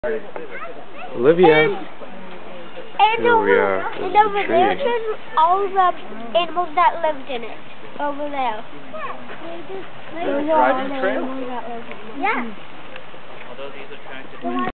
Olivia. And over there, there's all the animals that lived in it. Over there. Driving the trail? Yeah.